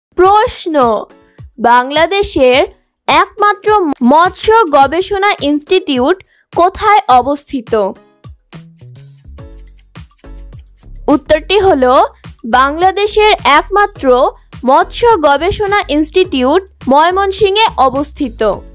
প্রশ্ন, বাংলাদেশের একমাত্র মৎস্য গবেষণা ইনস্টিটিউট কোথায় অবস্থিত? উত্তরটি হলো বাংলাদেশের একমাত্র মৎস্য গবেষণা ইনস্টিটিউট ময়মনসিংহে অবস্থিত।